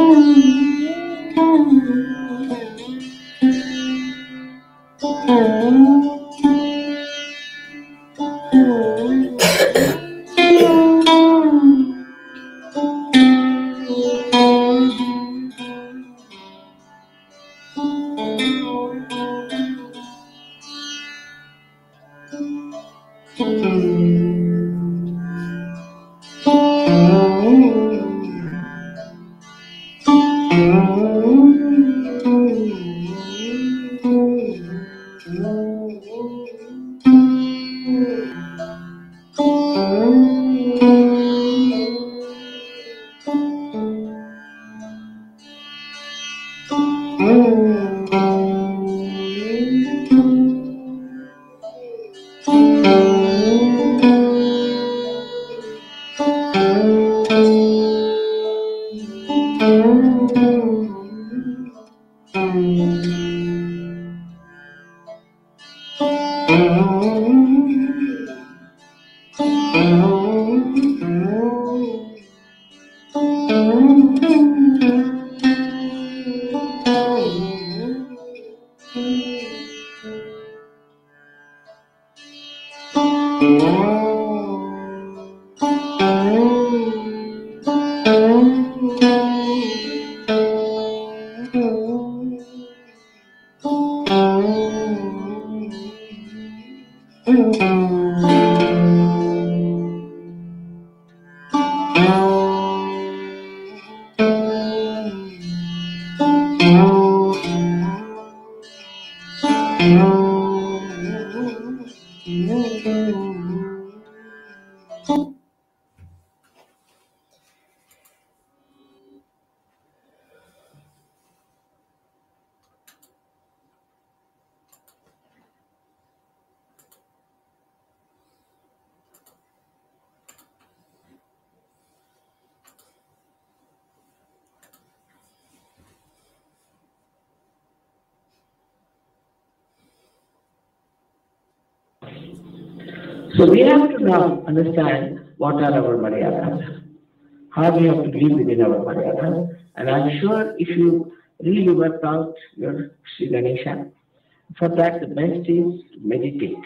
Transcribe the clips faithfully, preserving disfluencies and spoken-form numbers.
So we have to now understand what are our Maryadas, how we have to live within our Maryadas. And I'm sure if you really work out your Sri Ganesha, for that the best is to meditate.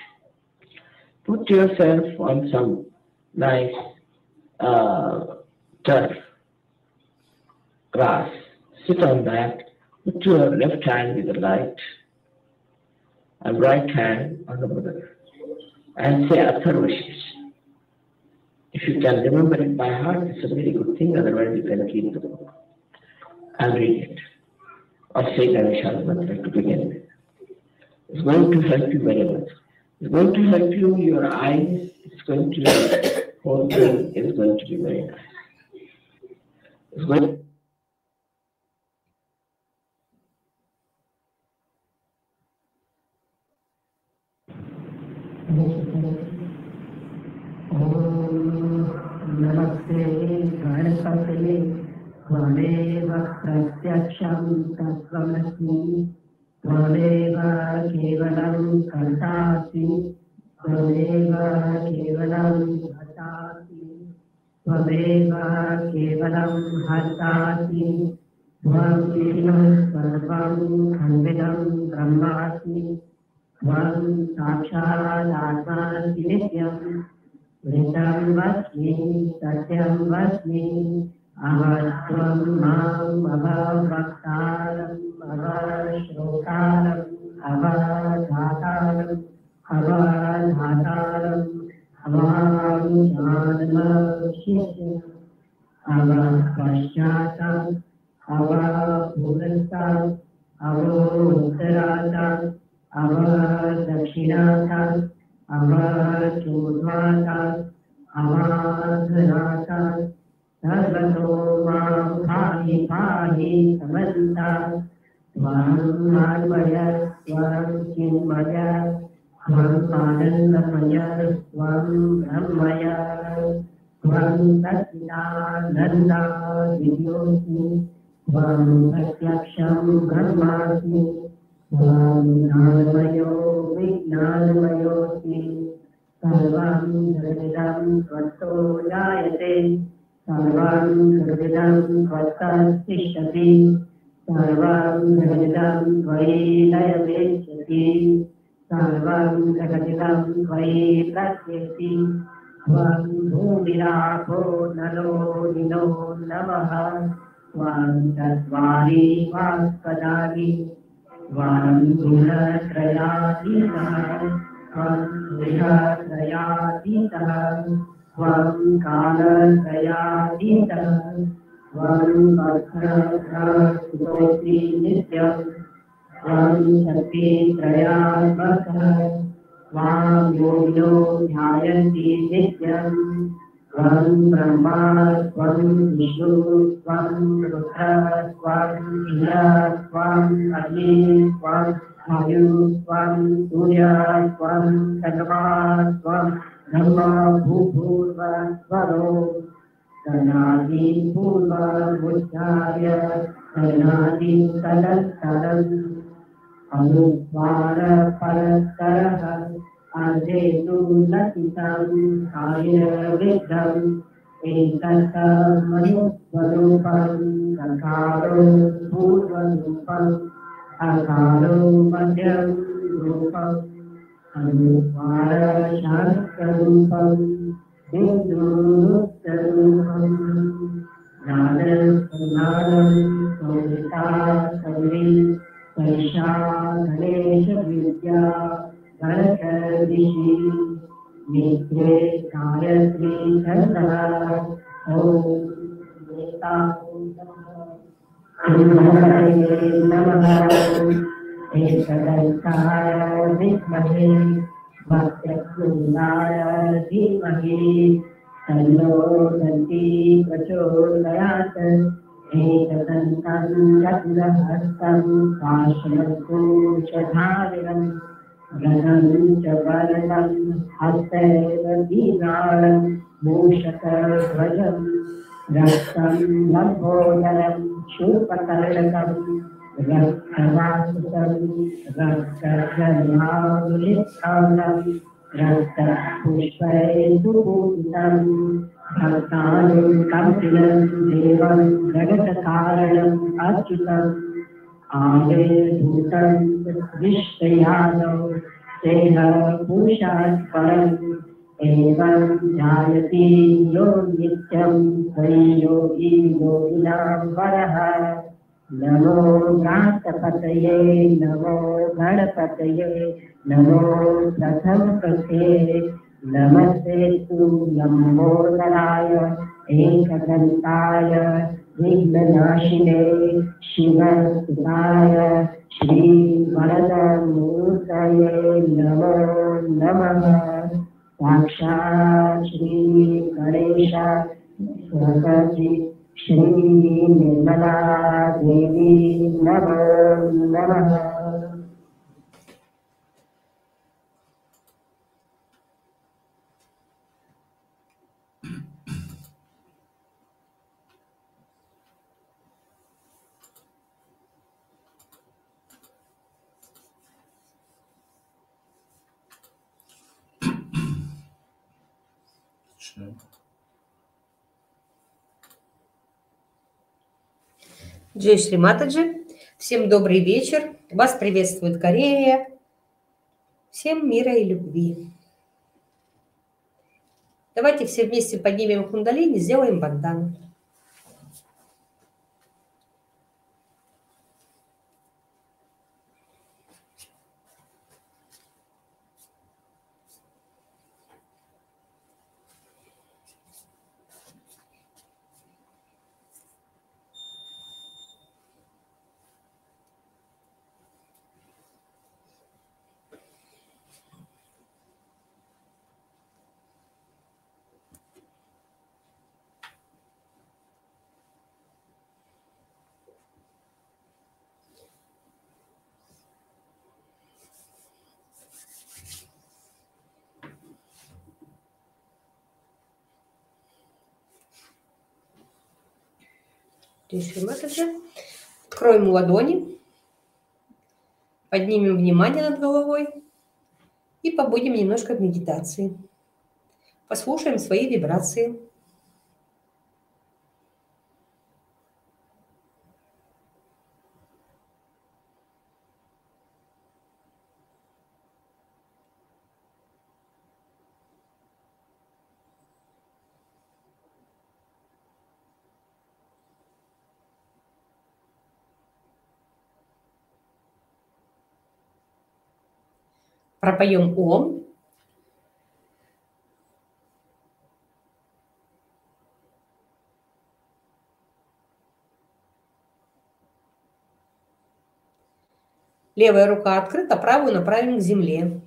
Put yourself on some nice uh, turf, grass, sit on that, put your left hand with the light and right hand on the middle, and say Atharvashis. If you can remember it by heart, it's a very good thing, otherwise you can keep the book and read it. Or say Ganesha mantra to begin with. It's going to help you very much. It's going to help you, your eyes, it's going to, whole thing is going to be very nice. It's going to नमस्ते गणपते त्वमेव प्रत्यक्षं तत्त्वमसि त्वमेव केवलं कर्तासि त्वमेव केवलं हतासि त्वमेव केवलं हतासि त्वं सर्वं खण्डितं ब्रह्मासि त्वं साक्षादात्मासि नित्यम् Vritam vasmi, satyam vasmi, avastvam mam, avavaktaram, avashrotaram, avadhataram, avadhataram, avajnanamashishim, avapashyatam, avapuratam, avutaratam, avadakshinatam, Avachudvatam, avadhanatam, sarvato mam bhahi bhahi samantam, tvam manmaya, tvam chinmaya, tvam anandamaya, tvam brahmaya, tvam satchidananda vidyosi, tvam pratyaksham brahmasi, Namayo Vijnanamayoti Sarvam Jagadam Svato Jayate सर्वं जगदिदं त्वत्तिष्ठति सर्वं जगदिदं त्वयि लयमेष्यति सर्वं जगदिदं त्वयि प्रत्येति त्वं भूमिरापो नलो निलो नमः त्वं चत्वारि वाक्पदानि त्वं गुणत्रयातीतः त्वं गृहत्रयातीतः त्वं कालत्रयातीतः त्वं भद्रस्थितोऽसि नित्यं त्वं शक्तित्रयात्मकः त्वां योगिनो ध्यायन्ति नित्यं त्वं ब्रह्मा त्वं विष्णु त्वं रुद्रः त्वं इन्द्रः त्वं अग्निः त्वं वायुः त्वं सूर्यः त्वं चन्द्रमा त्वं ब्रह्मा भूर्भुवस्वरो तदादिपूर्वमुच्चार्य तदादिं तदस्तरम् अनुस्वार परस्परः अर्धेतु लसितं कार्यविद्धम् एतत् मनुस्वरूपं ककारो पूर्वरूपम् अकारो मध्यं रूपम् अनुस्वार शास्त्ररूपम् बिन्दुरूपम् नादस्नानं संहिता सौरी सैषा गणेशविद्या गणकर्दिषि नेत्रे गायत्री छन्दः ॐ नमः एकदन्ताय विद्महे वक्रतुण्डाय धीमहि तन्नो दन्ती प्रचोदयात् एकदन्तं चक्रहस्तं काशमकुशधारिणं गणं च वरदं हस्तैव दीनाळं मूषकध्वजं रक्तं लम्बोदरं शूर्पकर्णकं रक्तवासुतं रक्तजन्मानुलिप्तानं रक्तपुष्पैर्दुपूजितं भक्तानुं कम्पिनं देवं जगत्कारणम् अच्युतम् आविर्भूतं विश्वयादौ तेन पुरुषात् परम् एवं जायते यो नित्यं वै योगी योगिनां वरः नमो भ्रातपतये नमो गणपतये नमो प्रथमपते नमस्ते तु लम्बोदराय एकदन्ताय विघ्ननाशिने शिवसुताय श्रीवरदमूर्तये नमो नमः साक्षात् श्री गणेश सरस्वती श्री निर्मला देवी नमो नमः। Джей Шри Матаджи, всем добрый вечер, вас приветствует Корея, всем мира и любви. Давайте все вместе поднимем кундалини, сделаем бандхану. Откроем ладони, поднимем внимание над головой и побудем немножко в медитации. Послушаем свои вибрации. Пропоем Ом. Левая рука открыта, правую направим к земле.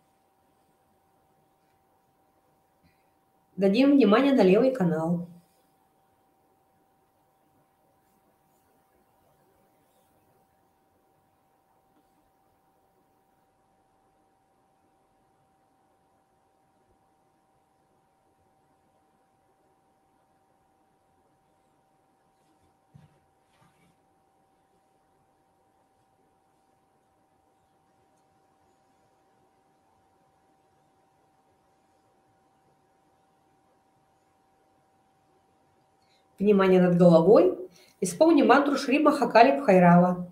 Дадим внимание на левый канал. Внимание над головой. Исполни мантру Шри Махакали Бхайрава.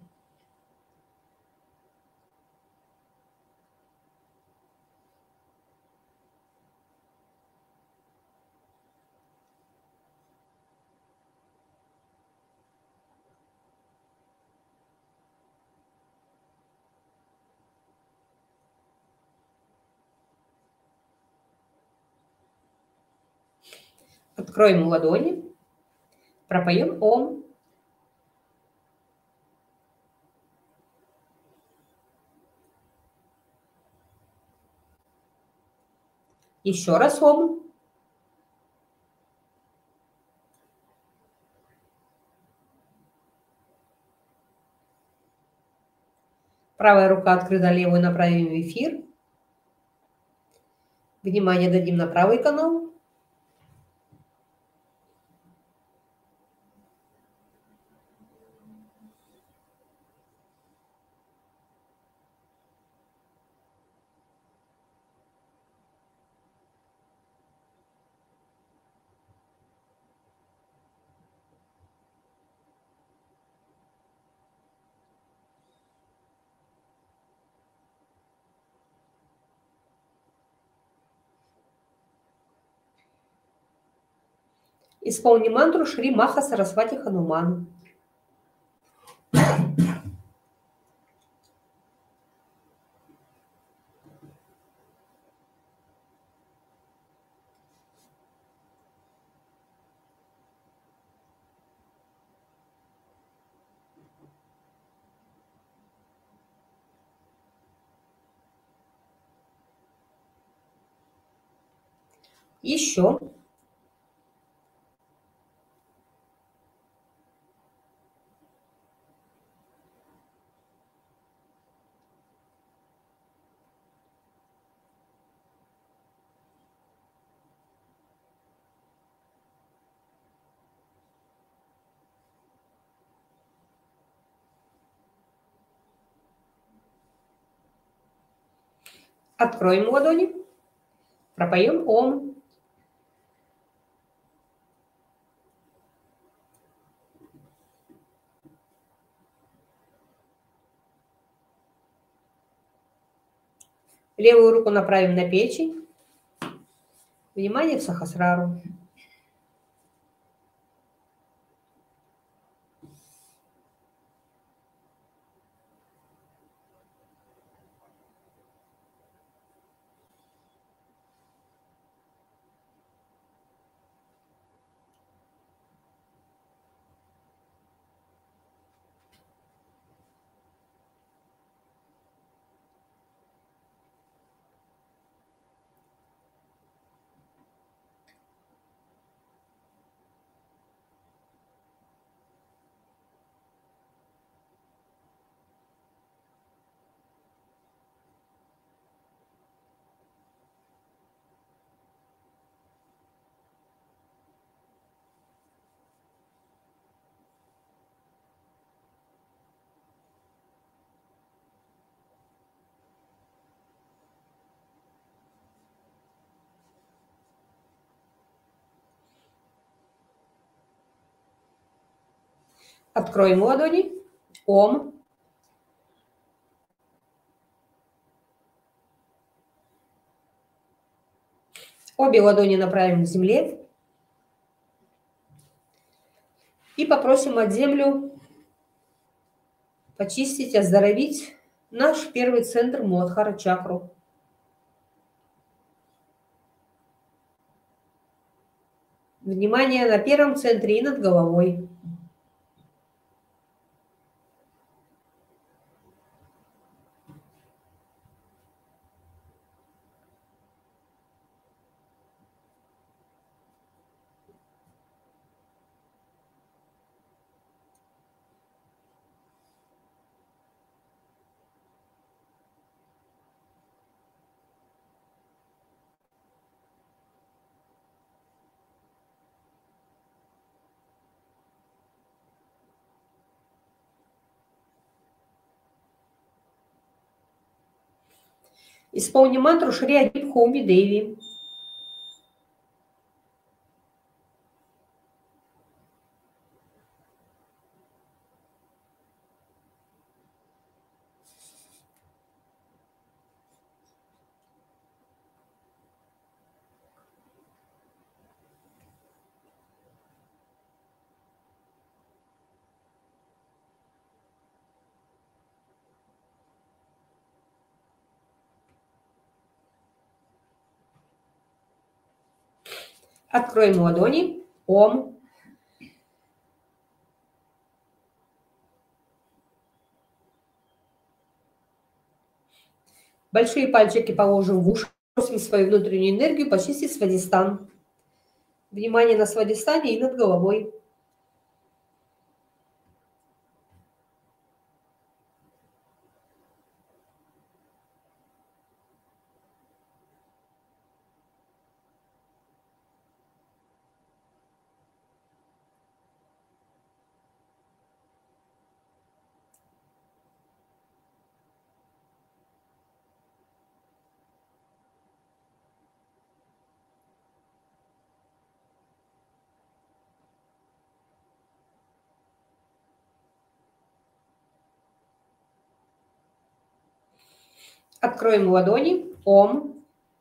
Откроем ладони. Пропоем Ом. Еще раз Ом. Правая рука открыта, левую направим в эфир. Внимание дадим на правый канал. Исполни мантру Шри Маха Сарасвати Хануман. Еще. Откроем ладони. Пропоем Ом. Левую руку направим на печень. Внимание в Сахасрару. Откроем ладони. Ом. Обе ладони направим к земле. И попросим от землю почистить, оздоровить наш первый центр Муладхара чакру. Внимание на первом центре и над головой. Исполни мантру Шри Адип Хоуми Деви. Откроем ладони. Ом. Большие пальчики положим в уши. Просим свою внутреннюю энергию почистить свадистан. Внимание на свадистане и над головой. Откроем ладони. Ом.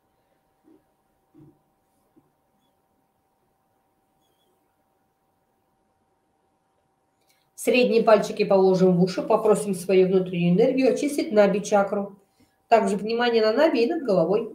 Средние пальчики положим в уши. Попросим свою внутреннюю энергию очистить наби чакру. Также внимание на наби и над головой.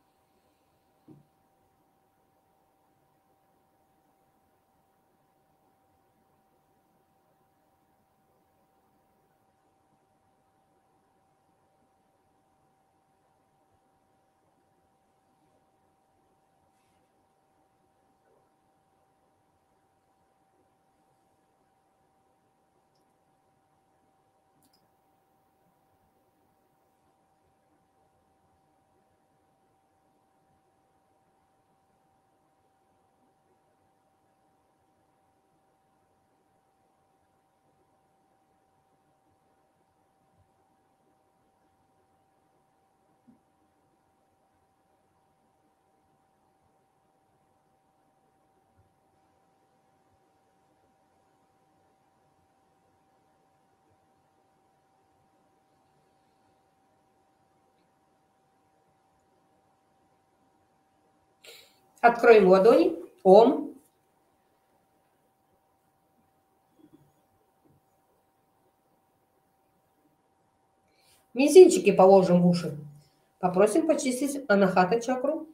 Откроем ладони. Ом. Мизинчики положим в уши. Попросим почистить анахата чакру.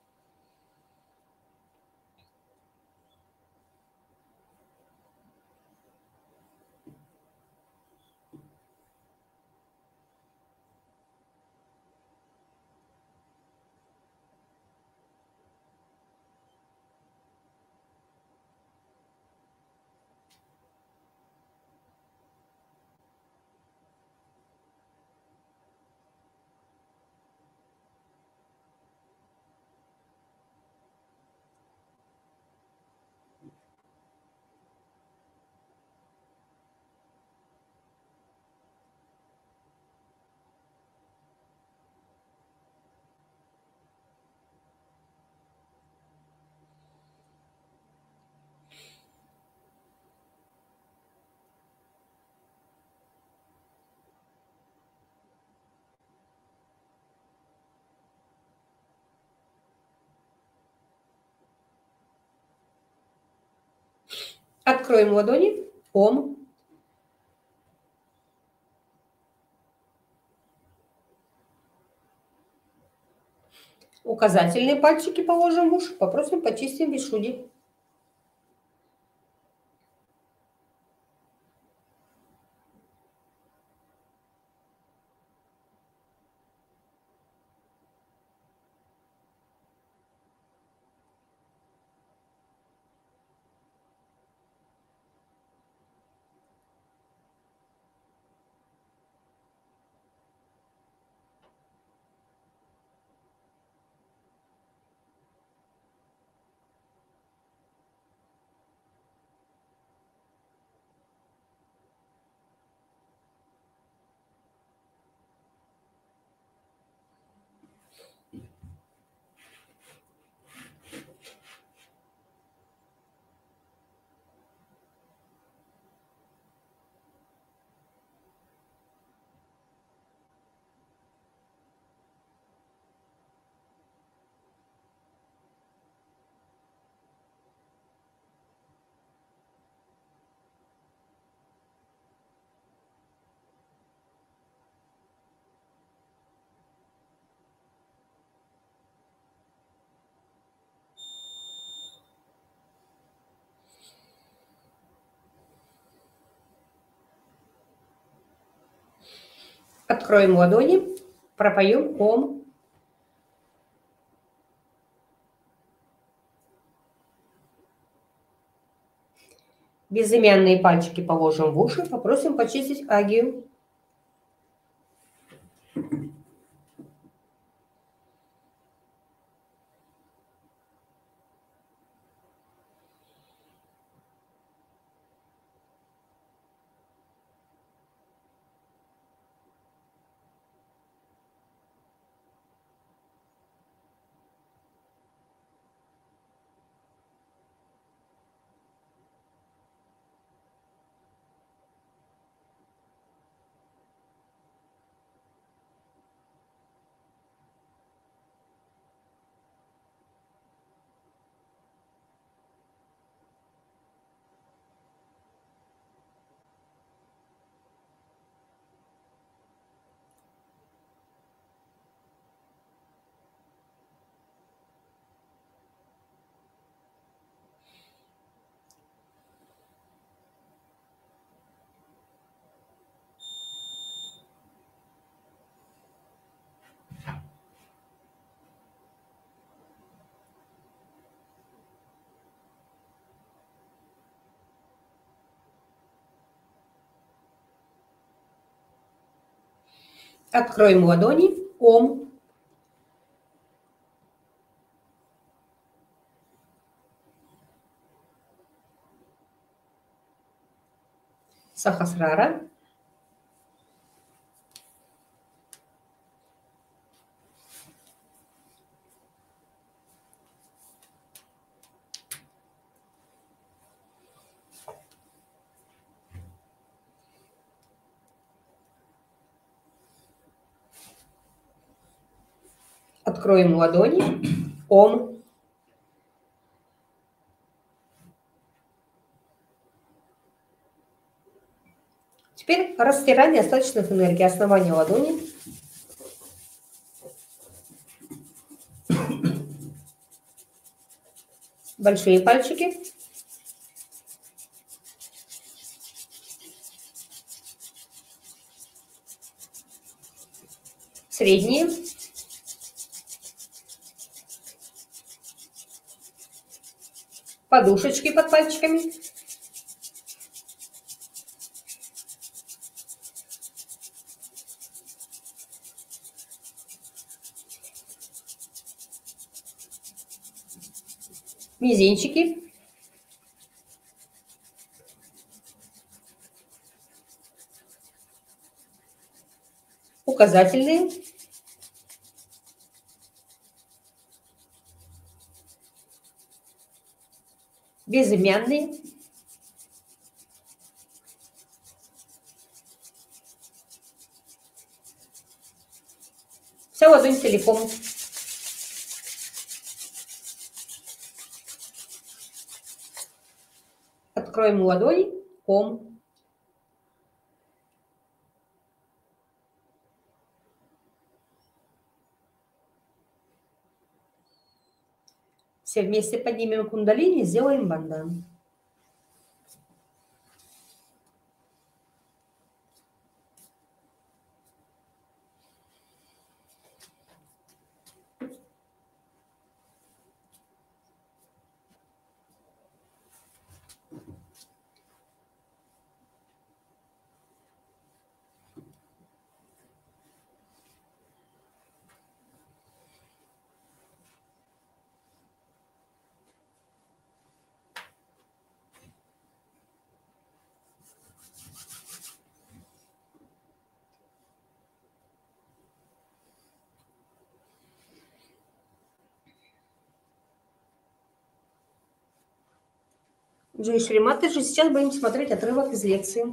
Откроем ладони. Ом. Указательные пальчики положим в уши. Попросим почистить вишуди. Откроем ладони, пропоем Ом. Безымянные пальчики положим в уши, попросим почистить агию. Откроем ладони, Ом. Сахасрара. Откроем ладони, Ом. Теперь растирание остаточных энергий. Основание ладони. Большие пальчики. Средние. Подушечки под пальчиками. Мизинчики. Указательные. Безымянные. Вся ладонь целиком. Откроем ладони, Ом. Все вместе поднимем кундалини, сделаем бандан. Джей Шри Матаджи, сейчас будем смотреть отрывок из лекции.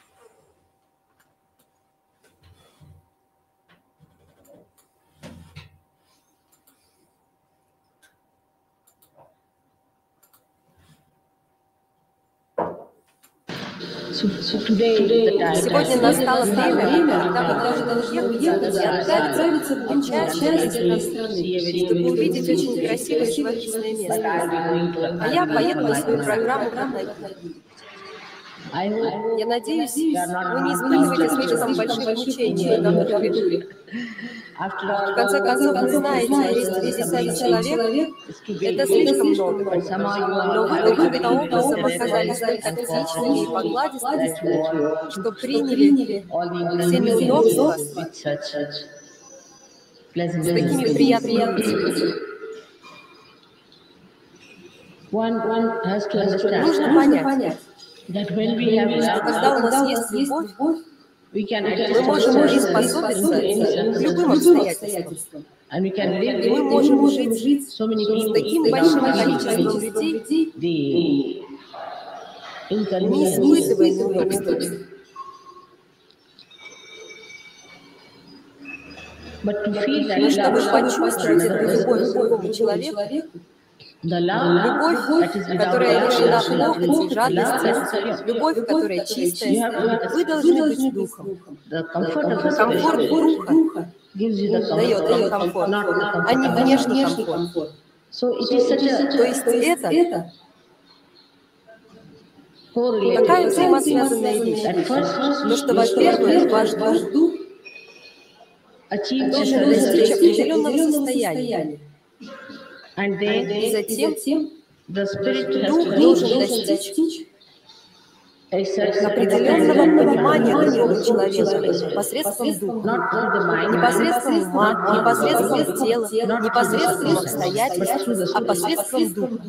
Сегодня настало время, когда мы должны уехать и отправиться в другую часть страны, чтобы увидеть очень красивое живописное место. А я поеду на свою программу в Канаде. I hope Я надеюсь, you are not вы не испытываете слишком больших мучений на натуре. After В all, конце концов, вы знаете, двести пятьдесят человек – это слишком много. Но вы каким-то образом оказались столь тактичными и покладистыми, что приняли все неудобства с такими приятными мыслями. Нужно понять, что когда у нас есть любовь, мы можем приспособиться к любым обстоятельствам. И мы можем жить с таким большим количеством людей, не испытывая неудобств. Но чтобы почувствовать эту любовь к другому человеку, любовь, которая лишена похоти, жадности, любовь, которая чистая, вы должны быть духом. Комфорт духа дает вам комфорт, а не внешний комфорт. То есть это такая взаимосвязанная вещь. Потому что, во-первых, ваш дух должен достичь определенного состояния. И затем дух должен достичь определенного понимания другого человека посредством духа. Не посредством ума, не посредством тела, не посредством обстоятельств, а посредством духа.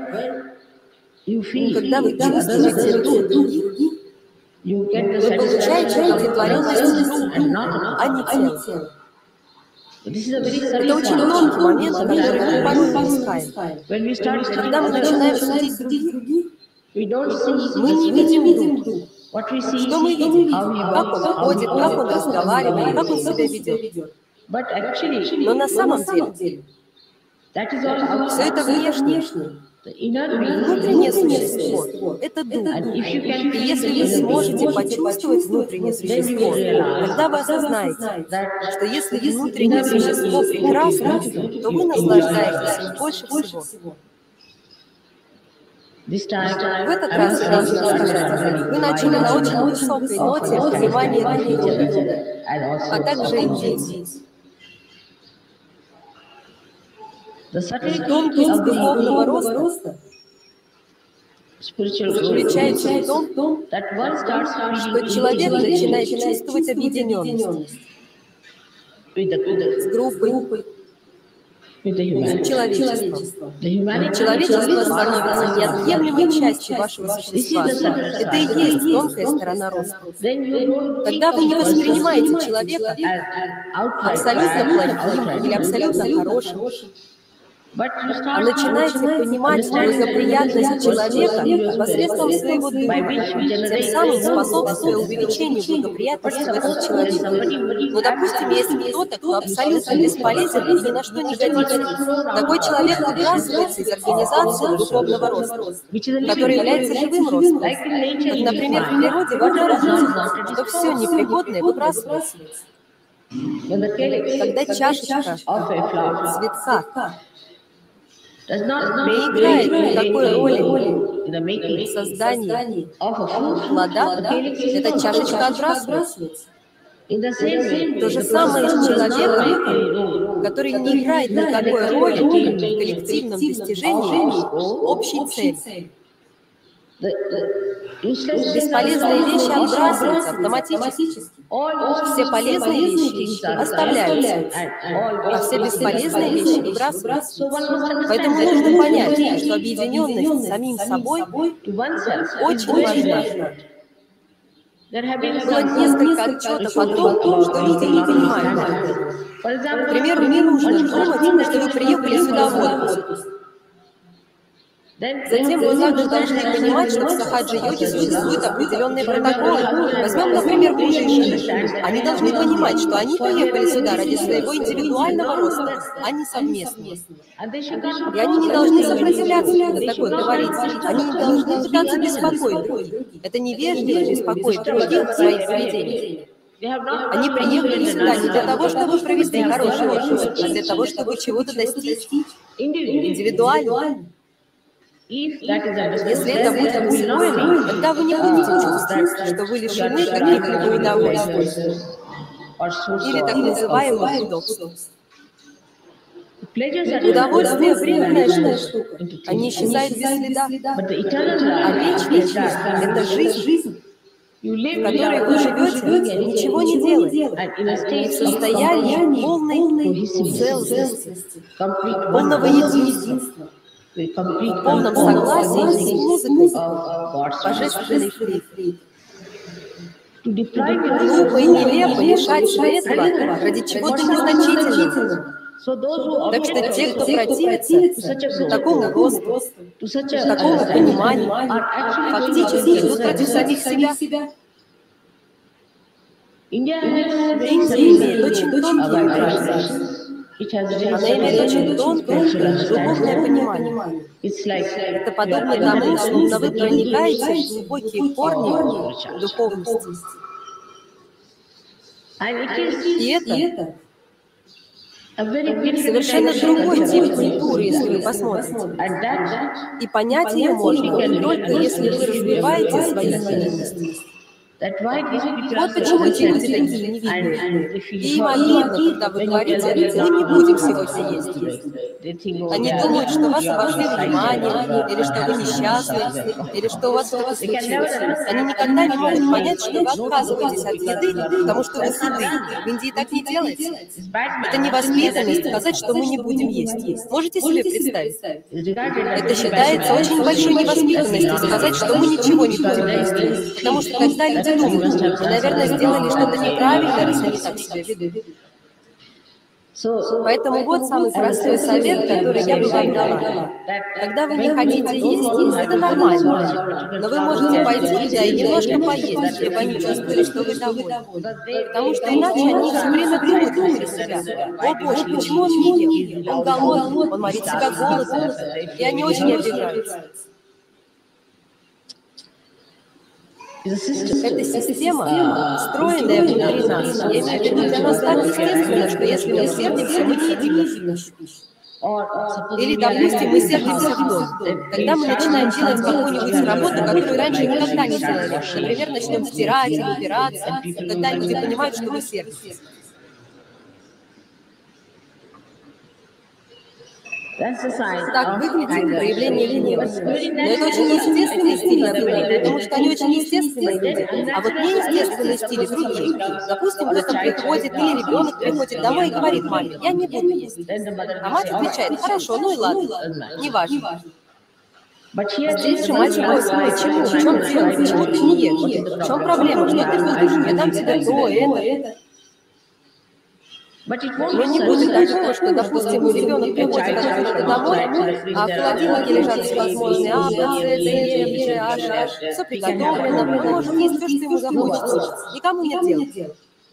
Когда вы чувствуете дух других, вы получаете удовлетворенность духа, а не тела. Это очень тонкий момент, который мы порой упускаем. Когда мы начинаем судить других, мы не видим дух. Что мы видим? Как он ходит, как он разговаривает, как он себя ведет. Но на самом деле все это внешнее. Внутреннее существо – это дух. И если вы сможете почувствовать внутреннее существо, тогда вы осознаете, что если внутреннее существо прекрасно, то вы наслаждаетесь им больше всего. В этот раз я должна сказать, вы начали на очень высокой ноте понимания друг друга, а также и дети. Тонкость духовного роста заключается в том, что человек начинает чувствовать объединенность с группой, с человечеством. Человечество становится неотъемлемой частью вашего существа. Это и есть тонкая сторона роста. Когда вы не воспринимаете человека абсолютно плохим или абсолютно хорошим, а начинаете понимать благоприятность человека посредством своего духа, тем самым способствуя увеличению благоприятности в этом человеке. Но, допустим, есть кто-то, кто абсолютно бесполезен и ни на что не годится. Такой человек выбрасывается из организации духовного роста, который является живым ростом. Как, например, в природе вы обнаружите, что все непригодное выбрасывается. Когда чашечка цветка не играет никакой роли в создании плода, эта чашечка отбрасывается. То же самое с человеком, который не играет никакой роли в коллективном достижении общей цели. Бесполезные вещи отбрасываются автоматически. Все полезные вещи оставляются, а все бесполезные вещи выбрасываются. Поэтому нужно понять, что объединенность с самим собой очень важна. Было несколько отчетов о том, что люди не понимают. К примеру, не нужно думать, что вы приехали сюда в отпуск. Затем вы также должны понимать, что в сахаджа-йоге существуют определенные протоколы. Возьмем, например, мужа и жену. Они должны понимать, что они приехали сюда ради своего индивидуального роста, а не совместного. И они не должны сопротивляться, когда такое говорится. Они не должны пытаться беспокоить других. Это невежливо беспокоить других своим поведением. Они приехали сюда не для того, чтобы провести хороший отпуск, а для того, чтобы чего-то достичь индивидуально. Если это будет усвоено, тогда вы не будете чувствовать, что вы лишены каких-либо удовольствий или так называемых удобств. Удовольствие – временная штука. Они исчезают без следа. А вечная жизнь – это жизнь, в которой вы живете, ничего не делая, в состоянии полной целостности, полного единства, в полном согласии с музыкой божественной флейты. Глупо и нелепо лишать этого ради чего-то незначительного. Так что те, кто противится такому росту, такому пониманию, фактически идут против самих себя. Индия имеет очень тонкие мышления. Она имеет очень тонкое, глубокое понимание. Это подобно тому, словно вы проникаете в глубокие корни духовности. И это совершенно другой тип культуры, если вы посмотрите. И понять ее можно только если вы развиваете свои ценности. Вот почему эти люди такие невидимые. И им обидно, когда вы говорите, мы не будем сегодня есть. Они думают, что вас обошли внимание, или что вы несчастны, или что у вас что-то случилось. Они никогда не могут понять, что вы отказываетесь от еды, потому что вы сыты. В Индии так не делается. Это невоспитанность сказать, что мы не будем есть. Можете себе представить? Это считается очень большой невоспитанностью сказать, что мы ничего не будем есть. Потому что когда люди думают, вы, наверное, сделали что-то неправильно, раз они так себя ведут. Поэтому вот самый простой совет, который я бы вам дала. Когда вы не хотите есть, это нормально. Но вы можете пойти туда и немножко поесть, чтобы они чувствовали, что вы довольны. Потому что иначе они все время думают про себя. О боже, почему он не ел? Он голодный, он морит себя голодом. И они очень обижаются. Эта система, встроенная внутри нас, я имею в виду, для нас так естественно, что если мы сердимся, мы не едим нашу пищу. Или, допустим, мы сердимся в дом. Тогда мы начинаем делать какую-нибудь работу, которую раньше никогда не делали. Например, начнем стирать или убираться. Тогда люди понимают, что вы сердитесь. Так выглядит проявление гнева. Но это очень естественный стиль наблюдения, потому что они очень естественные люди. А вот неестественные стили другие. Допустим, кто-то приходит, или ребенок приходит домой и говорит маме, я не буду есть. А мать отвечает, хорошо, ну и ладно, не важно. Здесь же мать просит, почему, в чем дело, почему ты не ешь, в чем проблема, что ты будешь, я дам тебе то, это. Но не будет такого, что, допустим, ребенок приходит откуда-то домой, а в холодильнике лежат всевозможные А, Б, С, Д, Е, Ж, H, все приготовлено, он может есть все, что ему захочется. Никому нет дела.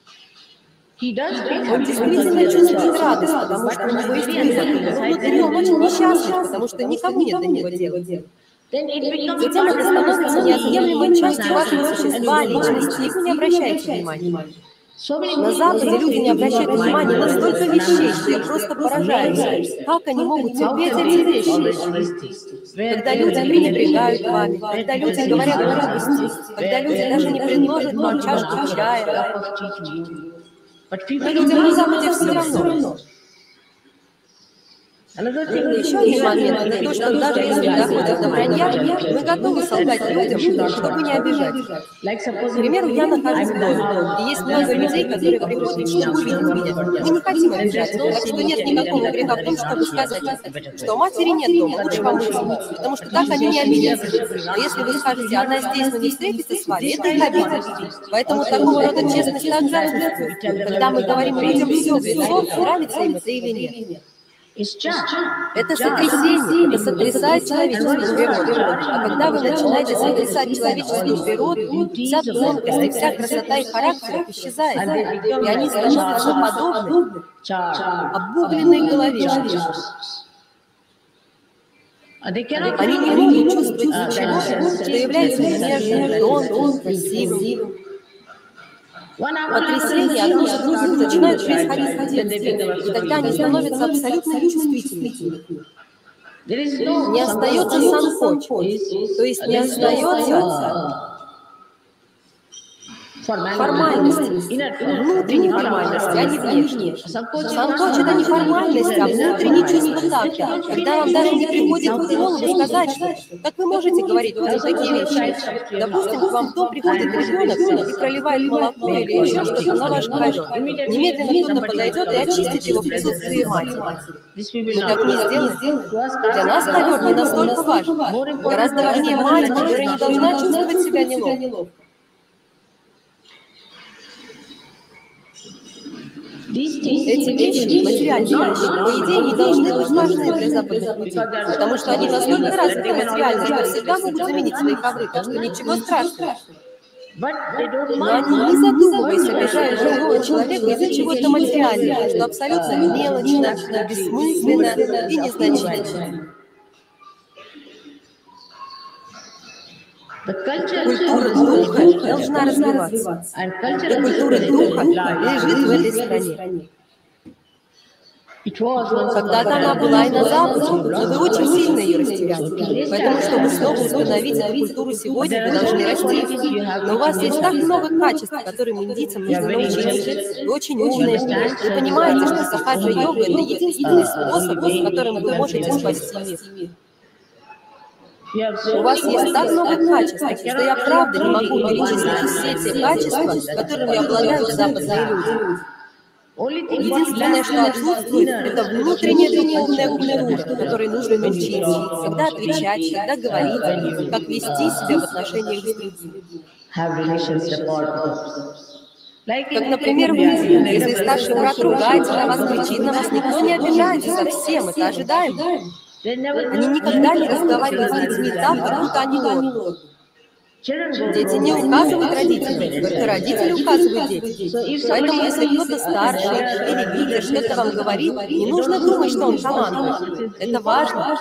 Он действительно чувствует радость, потому что у него есть выбор. Но внутри он очень несчастлив, потому что никому нет до него дела. Затем это становится неотъемлемой частью вашего существа, личности, и вы не обращаете внимания. На Западе люди не обращают внимания на столько вещей, что я просто поражаюсь. Как они могут терпеть эти вещи? Когда люди пренебрегают вами, когда люди говорят глупости, когда люди даже не предложат вам чашку чая. Но людям на Западе все равно. Еще один момент, это то, что даже если доходит до вранья, мы готовы солгать людям, чтобы не обижать. К примеру, я нахожусь в доме, и есть много людей, которые приходят, чтобы увидеть меня. Мы не хотим обижать, так что нет никакого греха в том, чтобы сказать, что у матери нет дома, лучше помыться, потому что так они не обидятся. Но если вы скажете, она здесь, но не встретится с вами, это их обидно. Поэтому такого рода честность также отсутствует, когда мы говорим людям все в лицо, нравится им это или нет. Это сотрясение, это сотрясает человеческую природу. А когда вы начинаете сотрясать человеческую природу, вся тонкость и вся красота их характеров исчезает, и они становятся подобны обугленной головешке. Они не могут чувствовать ничего, что является нежным, тонким, красивым. Потрясения одно за другим начинают происходить в детстве, и тогда они становятся абсолютно нечувствительными. Не остается санкоч, то есть не остается формальности, внутренней формальности, а не внешней. Санкоч — это не формальность, а внутреннее чувство такта, когда вам даже не приходит в голову сказать, что как вы можете говорить вот такие вещи. Допустим, к вам в дом приходит ребенок и проливает молоко или еще что-то на ваш ковер. Немедленно кто-то подойдет и очистит его в присутствии матери. Мы так не сделаем. Для нас ковер не настолько важен. Гораздо важнее мать, которая не должна чувствовать себя неловко. Эти вещи, материальные вещи, по идее, не должны быть важны для западных людей, потому что они настолько развиты материально, что всегда могут заменить свои ковры, так что ничего страшного. Но они, не задумываясь, обижают другого человека из-за чего-то материального, что абсолютно мелочно, бессмысленно и незначительно. Культура духа должна развиваться, и культура духа лежит в этой стране. Когда-то она была и на Западе, но вы очень сильно ее растеряли. Поэтому, чтобы снова установить эту культуру сегодня, вы должны расти. Но у вас есть так много качеств, которым индийцам нужно научиться. Вы очень умные. Вы понимаете, что сахаджа-йога — это единственный способ, которым вы можете спасти мир. У вас есть так много качеств, что я правда не могу перечислить все те качества, которыми обладают западные люди. Единственное, что отсутствует, это внутренняя духовная культура, которой нужно научиться, когда отвечать, когда говорить, как вести себя в отношениях с другими. Как, например, в Индии, если старший брат ругается на вас, кричит на вас, никто не обижается совсем, это ожидаемо. Они никогда не разговаривают с детьми так, как будто они норм. Дети не указывают родителям, только родители указывают детям. Поэтому, если кто-то старший или лидер что-то вам говорит, не нужно думать, что он командует. Это важно.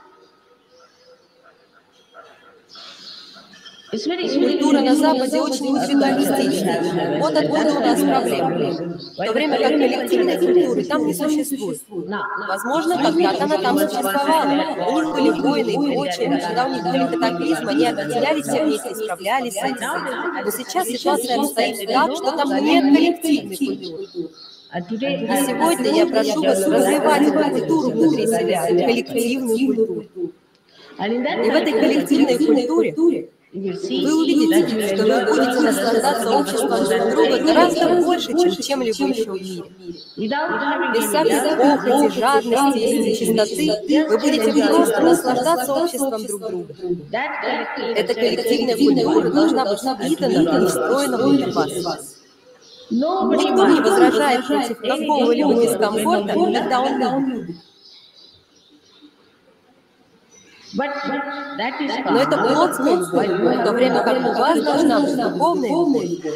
Культура на Западе очень индивидуалистична. Вот откуда у нас проблема. В то время как коллективной культуры там не существует. Возможно, когда-то она там существовала. У них были войны и прочее. Когда у них были катаклизмы, они объединялись все вместе, справлялись с этим. Но сейчас ситуация обстоит так, что там нет коллективной культуры. И сегодня я прошу вас развивать эту культуру внутри себя, коллективную культуру. И в этой коллективной культуре вы увидите, что вы будете наслаждаться обществом друг друга гораздо больше, чем чем-либо еще в мире. Без всякой похоти, жадности или нечистоты вы будете просто наслаждаться обществом друг друга. Эта коллективная культура должна быть впитана и встроена внутрь вас. Никто не возражает против какого-либо дискомфорта, когда он любит. Но это плотская любовь, в то время как у вас должна быть духовная любовь.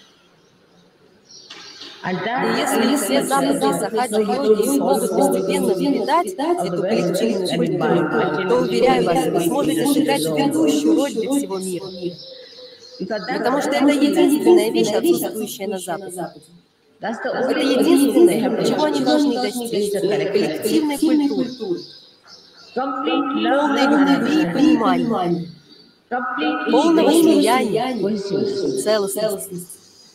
И если все западные сахаджа-йоги смогут постепенно передать эту коллективную культуру, то, уверяю вас, вы сможете сыграть ведущую роль для всего мира. Потому что это единственная вещь, отсутствующая на Западе. Это единственное, чего они должны достичь, коллективной культуры. Полной любви и понимания, полного слияния, целостности.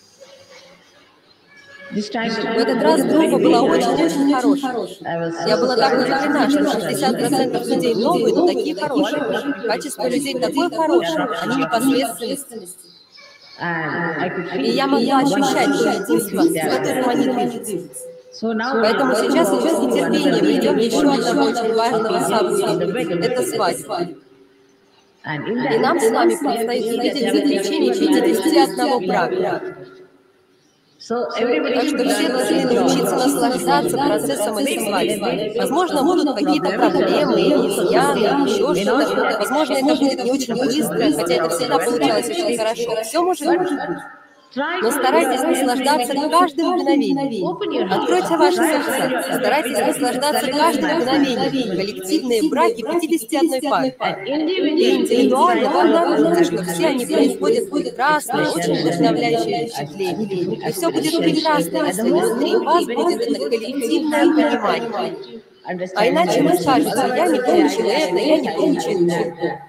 В этот раз группа была очень-очень хорошая. Я была так удивлена, что шестьдесят процентов людей новые, но такие хорошие. Качество людей такое хорошее, они непосредственны. И я могла ощущать то единство, с которым они движутся. Поэтому сейчас мы с нетерпением идем еще одного очень важного события. Это свадьба. И нам с вами предстоит увидеть заключение пятидесяти одного брака. Так что все должны научиться наслаждаться процессом этой свадьбы. Возможно, будут какие-то проблемы, изъяны, еще что-то. Возможно, это будет не очень быстро, хотя это всегда получалось очень хорошо. Все может быть. Но старайтесь наслаждаться каждым мгновением. Откройте ваши сердца. Старайтесь наслаждаться каждым мгновением. Коллективные браки пятидесяти одной пары. И индивидуально вы обнаружите, что все они производят прекрасное, очень вдохновляющее впечатление. И все будет прекрасно, если внутри вас будет это коллективное понимание. А иначе вы скажете, я не получила это, я не получила это.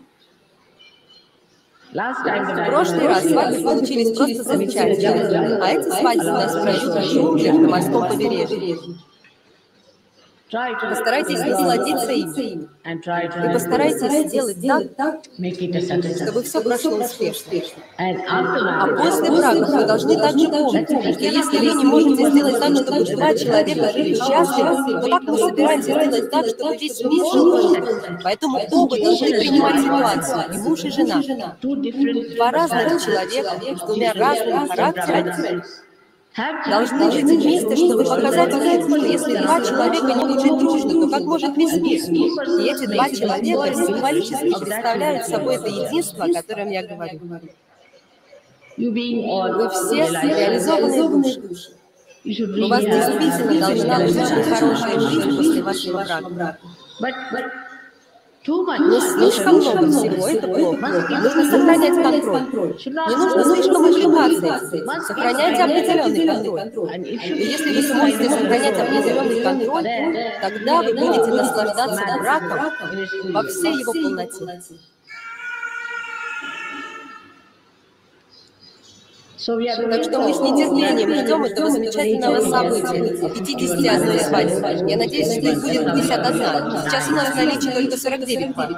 В прошлый раз свадьбы получились просто замечательные, а эти свадьбы у нас пройдут в джунглях на морском побережье. Постарайтесь насладиться ими. И постарайтесь сделать так, чтобы все прошло успешно. А после брака вы должны также помнить, что если вы не можете сделать так, чтобы два человека жили счастливы, то как мы собираемся сделать так, чтобы весь мир жил счастливо? Поэтому оба должны принимать ситуацию, и муж, и жена. Два разных человека с двумя разными характерами должны жить вместе, чтобы показать миру, что если два человека не могут жить дружно, то как может весь мир? И эти два человека символически представляют собой это единство, о котором я говорю. Вы все реализованные души. У вас действительно должна быть очень хорошая жизнь после вашего брака. Но слишком много всего — это плохо. Нужно сохранять контроль. Не нужно слишком увлекаться. Сохраняйте определенный контроль. И если вы сможете сохранять определенный контроль, тогда вы будете наслаждаться браком во всей его полноте. Так что мы с нетерпением ждем этого замечательного события, пятидесятой свадьбы. Я надеюсь, что их будет пятьдесят одна. Сейчас у нас в наличии только сорок девять пар.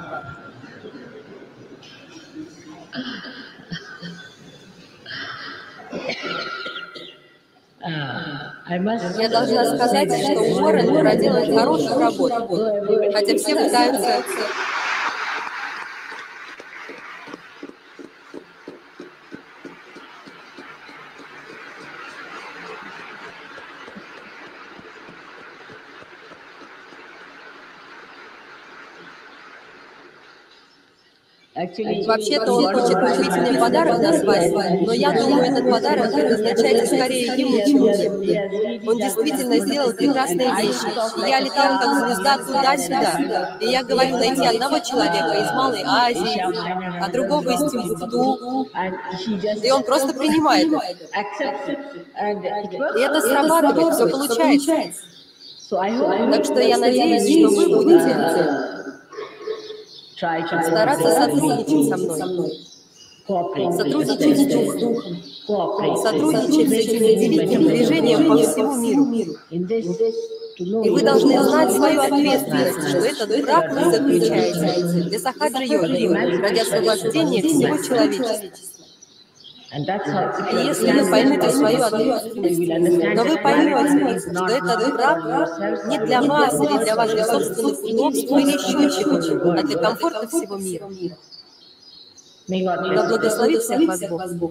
Я должна сказать, что Уоррен проделал хорошую работу, хотя все пытаются... Вообще-то он хочет купить мне подарок на свадьбу, но я думаю, этот подарок предназначается скорее ему, чем мне. Он действительно сделал прекрасные вещи. И я летала как звезда туда-сюда. И я говорю найти одного человека из Малой Азии, а другого из Тимбукту. И он просто принимает это. И это срабатывает, все получается. Так что я надеюсь, что вы будете... стараться сотрудничать со мной, сотрудничать с духом, сотрудничать с этим удивительным движением по всему миру. И вы должны знать свою ответственность, что этот брак вы заключаете для Сахаджа-йоги, ради освобождения всего человечества. И если вы поймете свою ответственность, то вы поймете, что этот брак не для вас или для ваших собственных удобств или еще чего-то, а для комфорта всего мира. Да благословит всех вас Бог.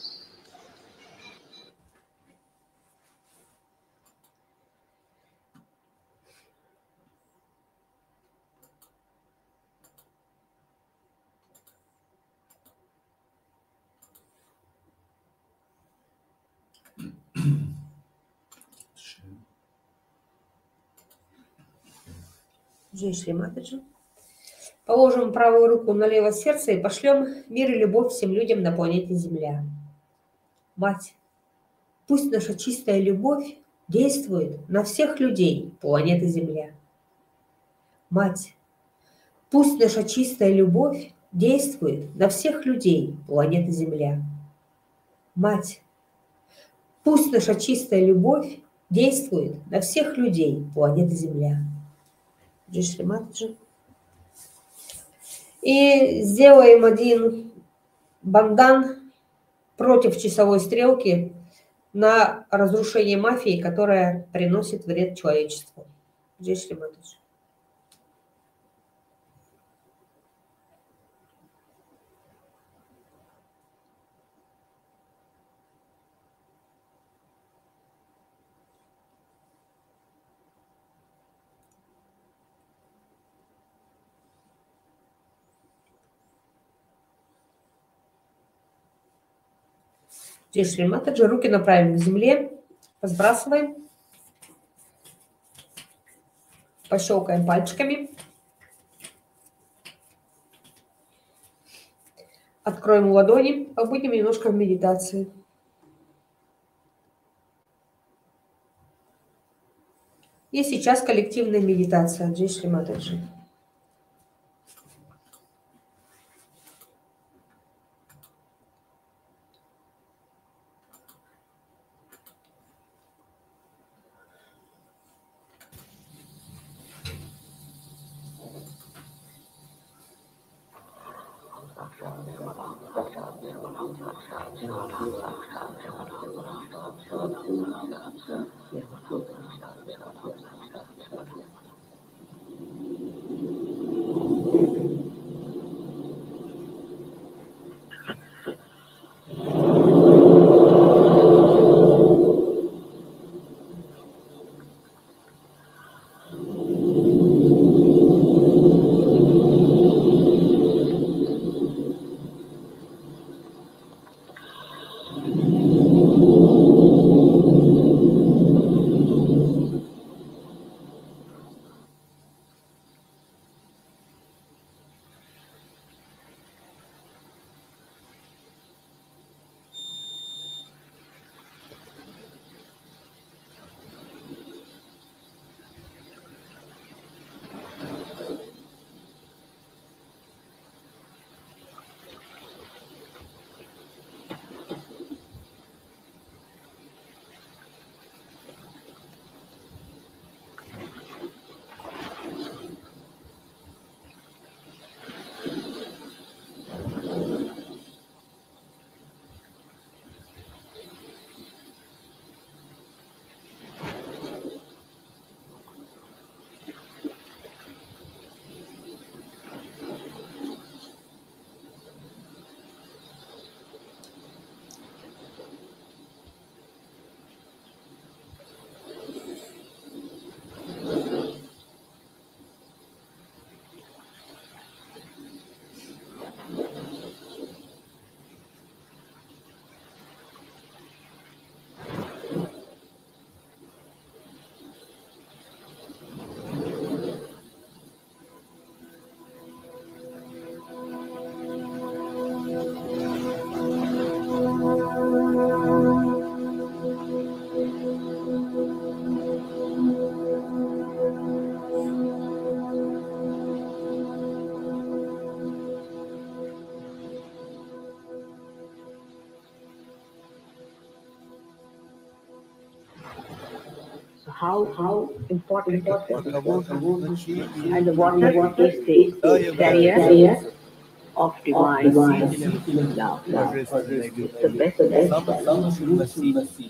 Джей Шри Матаджи. Положим правую руку на левое сердце и пошлем мир и любовь всем людям на планете Земля. Мать, пусть наша чистая любовь действует на всех людей планеты Земля. Мать, пусть наша чистая любовь действует на всех людей планеты Земля. Мать, пусть наша чистая любовь действует на всех людей планеты Земля. Джей Шри Матаджи. И сделаем один бандан против часовой стрелки на разрушение мафии, которая приносит вред человечеству. Джей Шри Матаджи. Джей Шри Матаджи. Руки направим к земле, сбрасываем, пощелкаем пальчиками, откроем ладони, побудем немножко в медитации. И сейчас коллективная медитация. Джай Шри Матаджи. How how important is this? And the water is the barrier of divine love. love. It's the best best.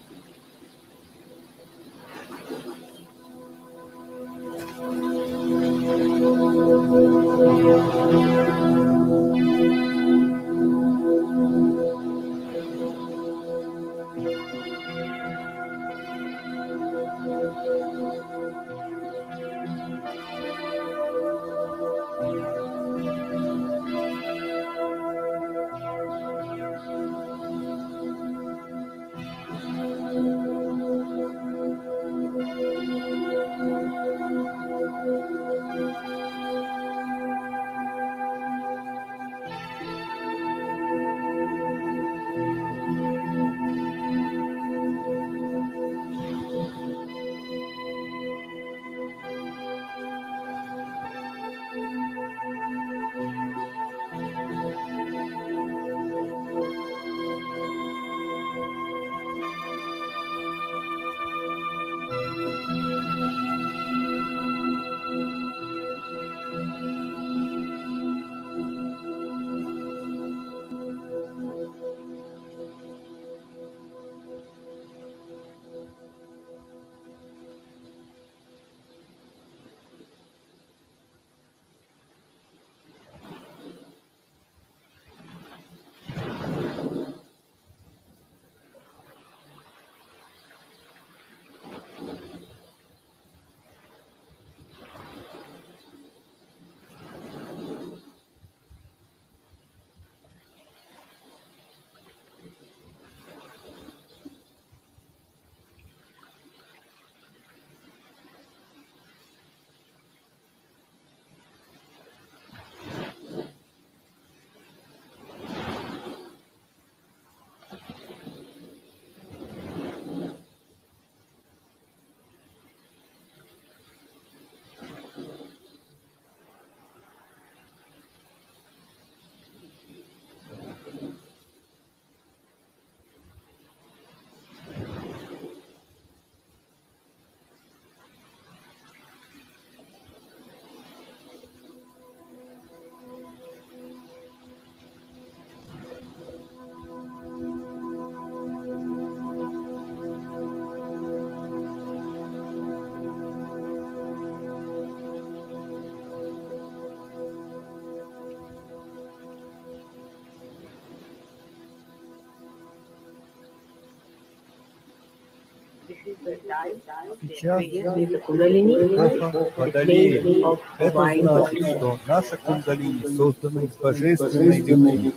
This is the time, Сейчас with the Kundalini, эпоха Водолея. of Это divine значит, body. что наша кундалини создана из божественной любви.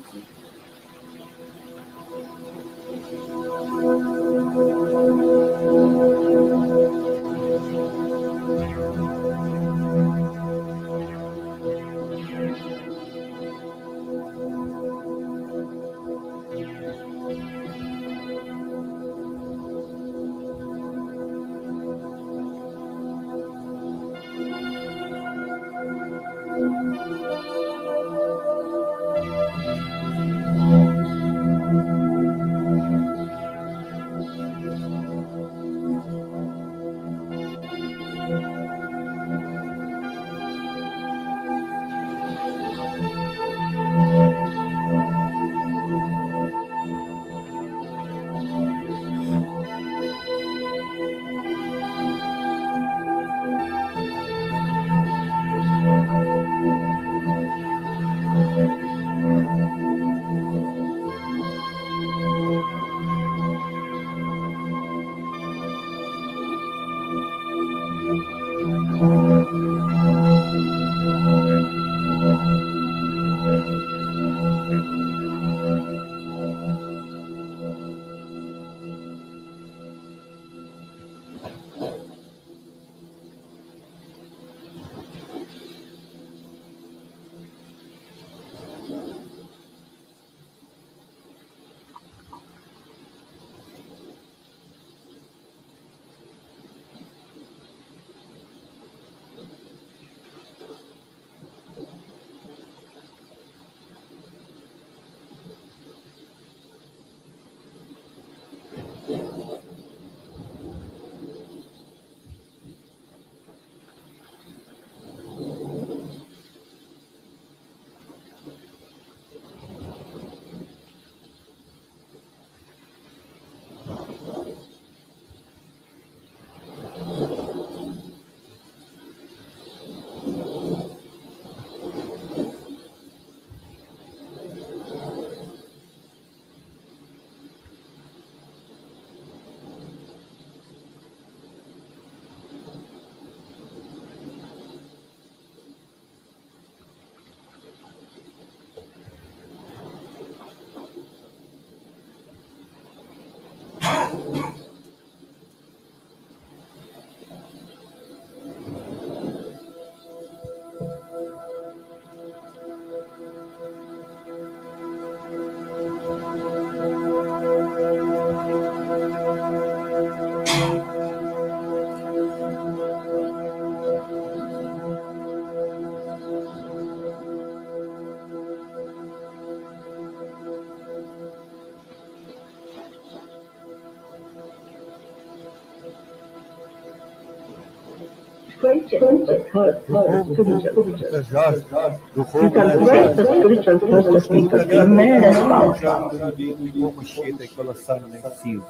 Friendship with her, her spiritual. Это жажда, You духовная can praise the жажда. spiritual forces with tremendous power. Людей при помощи этой колоссальной силы.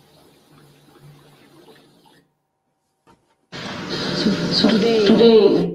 Today,